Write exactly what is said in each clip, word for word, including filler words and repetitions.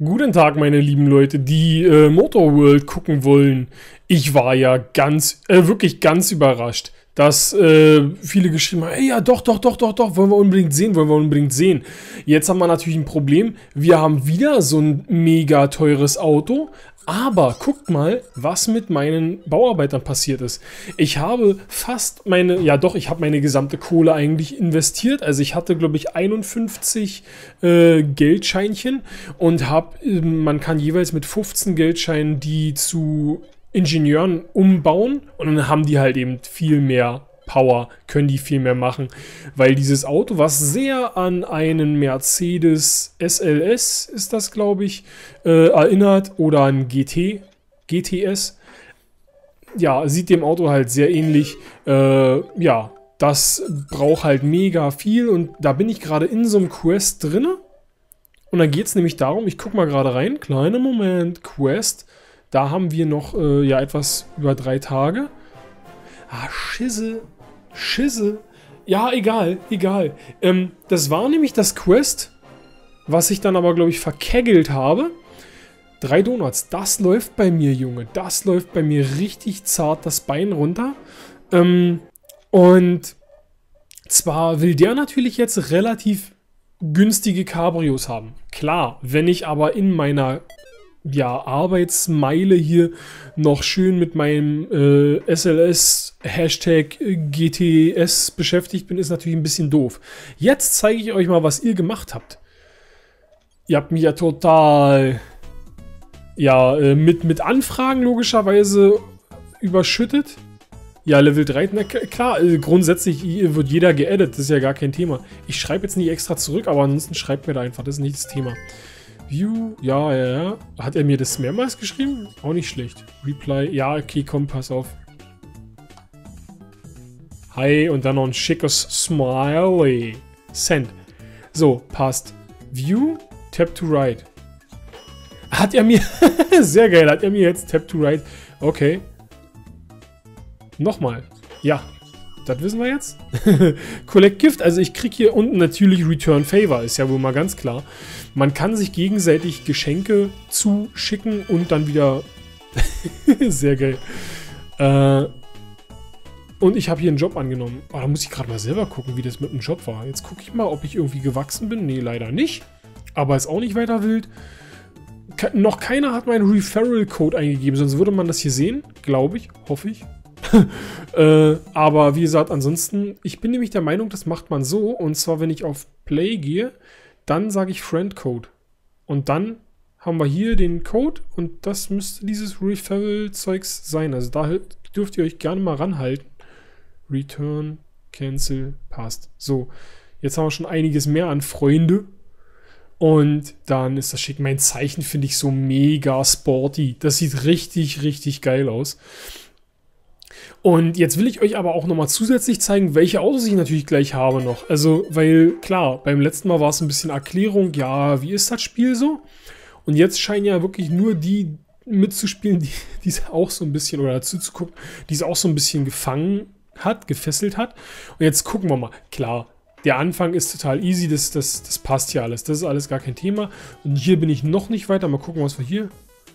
Guten Tag, meine lieben Leute, die äh, Motorworld gucken wollen. Ich war ja ganz, äh, wirklich ganz überrascht, dass äh, viele geschrieben haben, ey, ja doch, doch, doch, doch, doch, wollen wir unbedingt sehen, wollen wir unbedingt sehen. Jetzt haben wir natürlich ein Problem, wir haben wieder so ein mega teures Auto, aber guckt mal, was mit meinen Bauarbeitern passiert ist. Ich habe fast meine, ja doch, ich habe meine gesamte Kohle eigentlich investiert. Also ich hatte, glaube ich, einundfünfzig äh, Geldscheinchen und habe, äh, man kann jeweils mit fünfzehn Geldscheinen die zu Ingenieuren umbauen und dann haben die halt eben viel mehr Power, können die viel mehr machen, weil dieses Auto, was sehr an einen Mercedes S L S ist das, glaube ich, äh, erinnert oder an G T, G T S, ja, sieht dem Auto halt sehr ähnlich, äh, ja, das braucht halt mega viel und da bin ich gerade in so einem Quest drin und dann geht es nämlich darum, ich gucke mal gerade rein, kleiner Moment, Quest, da haben wir noch, äh, ja, etwas über drei Tage. Ah, Schisse. Schisse. Ja, egal, egal. Ähm, das war nämlich das Quest, was ich dann aber, glaube ich, verkeggelt habe. Drei Donuts. Das läuft bei mir, Junge. Das läuft bei mir richtig zart das Bein runter. Ähm, und zwar will der natürlich jetzt relativ günstige Cabrios haben. Klar, wenn ich aber in meiner ja, Arbeitsmeile hier noch schön mit meinem äh, S L S Hashtag G T S beschäftigt bin, ist natürlich ein bisschen doof. Jetzt zeige ich euch mal, was ihr gemacht habt. Ihr habt mich ja total ja, äh, mit, mit Anfragen logischerweise überschüttet. Ja, Level drei, na klar, äh, grundsätzlich wird jeder geaddet, das ist ja gar kein Thema. Ich schreibe jetzt nicht extra zurück, aber ansonsten schreibt mir da einfach, das ist nicht das Thema. View, ja, ja, ja. Hat er mir das mehrmals geschrieben? Auch nicht schlecht. Reply, ja, okay, komm, pass auf. Hi, und dann noch ein schickes Smiley. Send. So, passt. View, Tap to Right. Hat er mir, sehr geil, hat er mir jetzt Tap to Right. Okay. Nochmal. Ja. Das wissen wir jetzt. Collect Gift, also ich kriege hier unten natürlich Return Favor, ist ja wohl mal ganz klar. Man kann sich gegenseitig Geschenke zuschicken und dann wieder... Sehr geil. Äh, und ich habe hier einen Job angenommen. Oh, da muss ich gerade mal selber gucken, wie das mit dem Job war. Jetzt gucke ich mal, ob ich irgendwie gewachsen bin. Nee, leider nicht. Aber ist auch nicht weiter wild. Ke noch keiner hat meinen Referral-Code eingegeben, sonst würde man das hier sehen. Glaube ich, hoffe ich. äh, aber wie gesagt, ansonsten, ich bin nämlich der Meinung, das macht man so. Und zwar, wenn ich auf Play gehe, dann sage ich Friend Code. Und dann haben wir hier den Code und das müsste dieses Referral-Zeugs sein. Also da dürft ihr euch gerne mal ranhalten. Return, Cancel, passt. So, jetzt haben wir schon einiges mehr an Freunde. Und dann ist das schick. Mein Zeichen finde ich so mega sporty. Das sieht richtig, richtig geil aus. Und jetzt will ich euch aber auch nochmal zusätzlich zeigen, welche Autos ich natürlich gleich habe noch. Also, weil, klar, beim letzten Mal war es ein bisschen Erklärung, ja, wie ist das Spiel so? Und jetzt scheinen ja wirklich nur die mitzuspielen, die, die es auch so ein bisschen, oder dazu zu gucken, die es auch so ein bisschen gefangen hat, gefesselt hat. Und jetzt gucken wir mal. Klar, der Anfang ist total easy, das, das, das passt hier alles. Das ist alles gar kein Thema. Und hier bin ich noch nicht weiter. Mal gucken, was wir hier...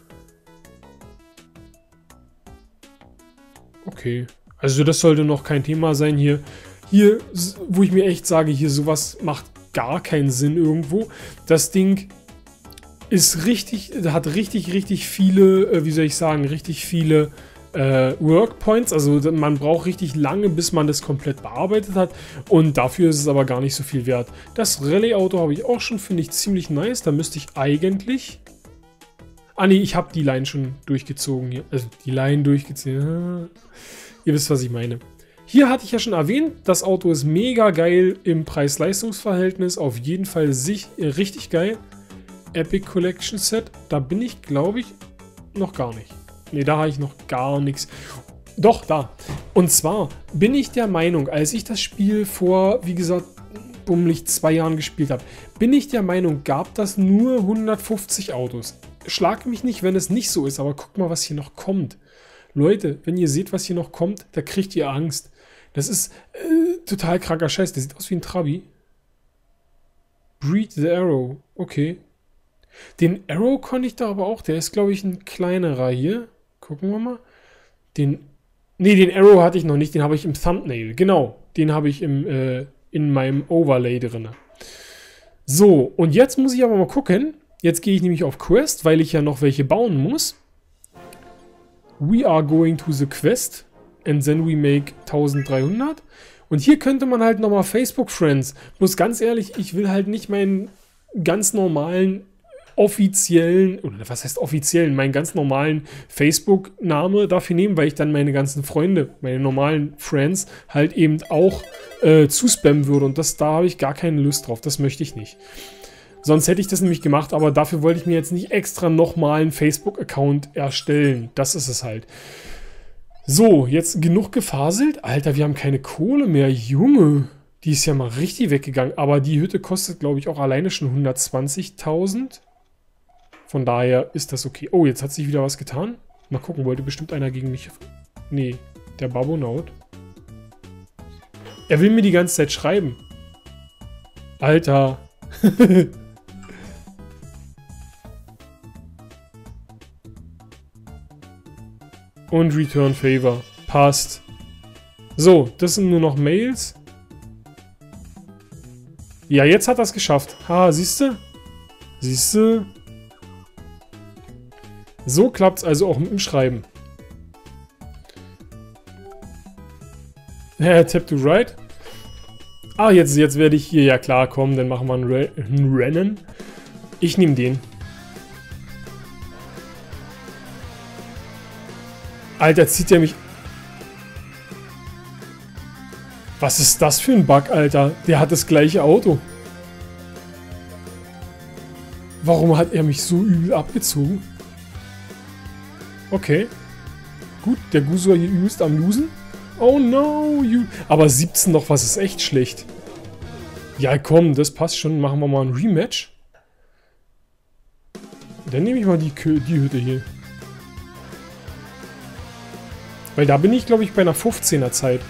Okay, also das sollte noch kein Thema sein hier. Hier, wo ich mir echt sage, hier sowas macht gar keinen Sinn irgendwo. Das Ding ist richtig, hat richtig, richtig viele, äh, wie soll ich sagen, richtig viele äh, Workpoints. Also man braucht richtig lange, bis man das komplett bearbeitet hat. Und dafür ist es aber gar nicht so viel wert. Das Rallye-Auto habe ich auch schon, finde ich ziemlich nice. Da müsste ich eigentlich... Ah ne, ich habe die Line schon durchgezogen hier. Also die Line durchgezogen. Ihr wisst, was ich meine. Hier hatte ich ja schon erwähnt, das Auto ist mega geil im Preis-Leistungs-Verhältnis. Auf jeden Fall sich, äh, richtig geil. Epic Collection Set. Da bin ich, glaube ich, noch gar nicht. Ne, da habe ich noch gar nichts. Doch, da. Und zwar bin ich der Meinung, als ich das Spiel vor, wie gesagt, bummelig zwei Jahren gespielt habe, bin ich der Meinung, gab das nur hundertfünfzig Autos. Schlag mich nicht, wenn es nicht so ist, aber guckt mal, was hier noch kommt. Leute, wenn ihr seht, was hier noch kommt, da kriegt ihr Angst. Das ist äh, total kranker Scheiß. Der sieht aus wie ein Trabi. Breed the Arrow. Okay. Den Arrow konnte ich da aber auch. Der ist, glaube ich, ein kleinerer hier. Gucken wir mal. Den. Nee, den Arrow hatte ich noch nicht. Den habe ich im Thumbnail. Genau. Den habe ich im, äh, in meinem Overlay drin. So, und jetzt muss ich aber mal gucken. Jetzt gehe ich nämlich auf Quest, weil ich ja noch welche bauen muss. We are going to the quest. And then we make dreizehnhundert. Und hier könnte man halt nochmal Facebook Friends. Bloß ganz ehrlich, ich will halt nicht meinen ganz normalen, offiziellen, oder was heißt offiziellen, meinen ganz normalen Facebook-Name dafür nehmen, weil ich dann meine ganzen Freunde, meine normalen Friends, halt eben auch äh, zuspammen würde. Und das, da habe ich gar keine Lust drauf. Das möchte ich nicht. Sonst hätte ich das nämlich gemacht, aber dafür wollte ich mir jetzt nicht extra nochmal einen Facebook-Account erstellen. Das ist es halt. So, jetzt genug gefaselt. Alter, wir haben keine Kohle mehr. Junge, die ist ja mal richtig weggegangen. Aber die Hütte kostet, glaube ich, auch alleine schon hundertzwanzigtausend. Von daher ist das okay. Oh, jetzt hat sich wieder was getan. Mal gucken, wollte bestimmt einer gegen mich... Nee, der Babonaut. Er will mir die ganze Zeit schreiben. Alter. Und Return Favor. Passt. So, das sind nur noch Mails. Ja, jetzt hat er es geschafft. Ha, siehst du? Siehst du? So klappt es also auch mit dem Schreiben. Ja, tap to right. Ah, jetzt, jetzt werde ich hier, ja klar, kommen, dann machen wir ein, Re ein Rennen. Ich nehme den. Alter, zieht der mich... Was ist das für ein Bug, Alter? Der hat das gleiche Auto. Warum hat er mich so übel abgezogen? Okay. Gut, der Gusua hier übelst am Losen. Oh no, you... Aber siebzehn noch, was ist echt schlecht. Ja, komm, das passt schon. Machen wir mal ein Rematch. Dann nehme ich mal die, die Hütte hier. Weil da bin ich, glaube ich, bei einer fünfzehner Zeit.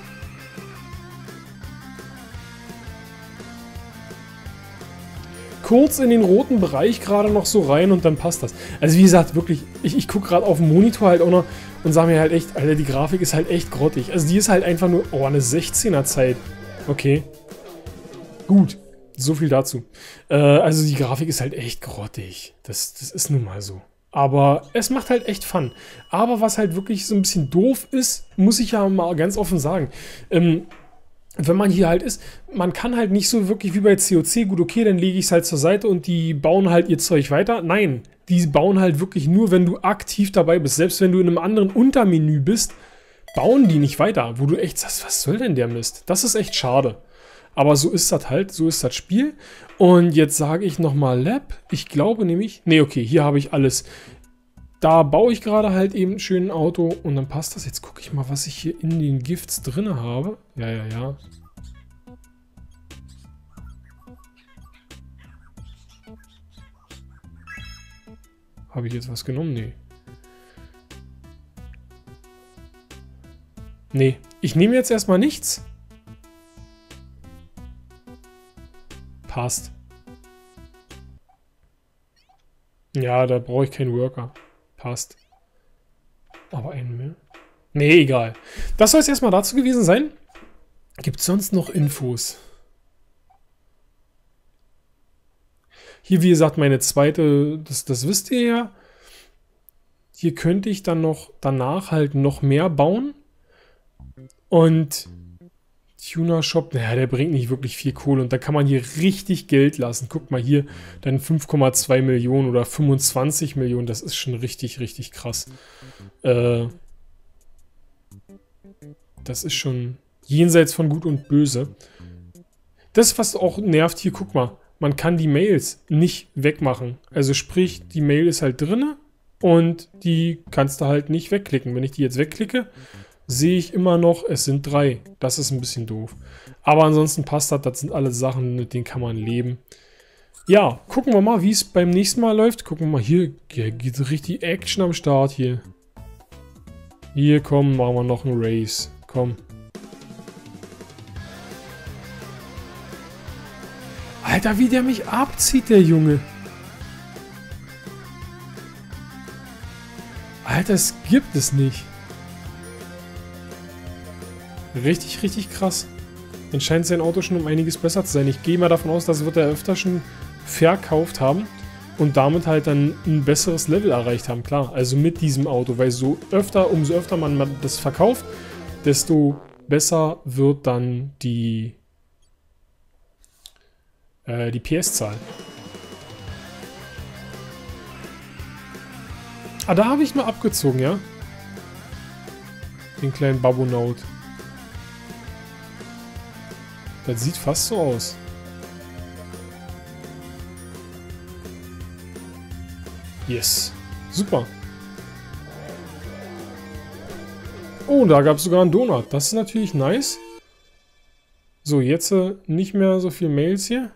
Kurz in den roten Bereich gerade noch so rein und dann passt das. Also wie gesagt, wirklich, ich, ich gucke gerade auf dem Monitor halt auch noch und sage mir halt echt, Alter, die Grafik ist halt echt grottig. Also die ist halt einfach nur, oh, eine sechzehner Zeit. Okay. Gut, so viel dazu. Äh, also die Grafik ist halt echt grottig. Das, das ist nun mal so. Aber es macht halt echt Fun. Aber was halt wirklich so ein bisschen doof ist, muss ich ja mal ganz offen sagen. Ähm, wenn man hier halt ist, man kann halt nicht so wirklich wie bei C O C, gut, okay, dann lege ich es halt zur Seite und die bauen halt ihr Zeug weiter. Nein, die bauen halt wirklich nur, wenn du aktiv dabei bist. Selbst wenn du in einem anderen Untermenü bist, bauen die nicht weiter. Wo du echt sagst, was soll denn der Mist? Das ist echt schade. Aber so ist das halt, so ist das Spiel. Und jetzt sage ich nochmal Lab. Ich glaube nämlich, nee, okay, hier habe ich alles. Da baue ich gerade halt eben schön ein Auto und dann passt das. Jetzt gucke ich mal, was ich hier in den Gifts drin habe. Ja, ja, ja. Habe ich jetzt was genommen? Nee. Nee, ich nehme jetzt erstmal nichts. Passt. Ja, da brauche ich keinen Worker. Passt. Aber einen mehr? Nee, egal. Das soll es erstmal dazu gewesen sein. Gibt es sonst noch Infos? Hier, wie gesagt, meine zweite, das, das wisst ihr ja. Hier könnte ich dann noch danach halt noch mehr bauen. Und Tuner Shop, naja, der bringt nicht wirklich viel Kohle. Und da kann man hier richtig Geld lassen. Guckt mal hier, dann fünf Komma zwei Millionen oder fünfundzwanzig Millionen. Das ist schon richtig, richtig krass. Äh, das ist schon jenseits von Gut und Böse. Das, was auch nervt, hier, guck mal. Man kann die Mails nicht wegmachen. Also sprich, die Mail ist halt drin und die kannst du halt nicht wegklicken. Wenn ich die jetzt wegklicke, sehe ich immer noch, es sind drei. Das ist ein bisschen doof. Aber ansonsten passt das. Das sind alle Sachen, mit denen kann man leben. Ja, gucken wir mal, wie es beim nächsten Mal läuft. Gucken wir mal, hier, hier geht richtig Action am Start hier. Hier, komm, machen wir noch ein Race. Komm. Alter, wie der mich abzieht, der Junge. Alter, es gibt es nicht. Richtig, richtig krass. Dann scheint sein Auto schon um einiges besser zu sein. Ich gehe mal davon aus, das wird er öfter schon verkauft haben und damit halt dann ein besseres Level erreicht haben. Klar, also mit diesem Auto, weil so öfter, umso öfter man das verkauft, desto besser wird dann die, äh, die P S-Zahl. Ah, da habe ich mal abgezogen, ja? Den kleinen Babonaut. Das sieht fast so aus. Yes. Super. Oh, da gab es sogar einen Donut. Das ist natürlich nice. So, jetzt äh, nicht mehr so viel Mails hier.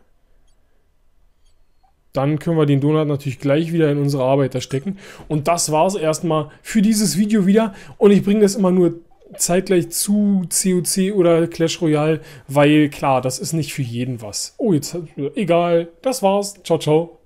Dann können wir den Donut natürlich gleich wieder in unsere Arbeiter stecken. Und das war es erstmal für dieses Video wieder. Und ich bringe das immer nur zeitgleich zu C O C oder Clash Royale, weil klar, das ist nicht für jeden was. Oh, jetzt, egal. Das war's. Ciao, ciao.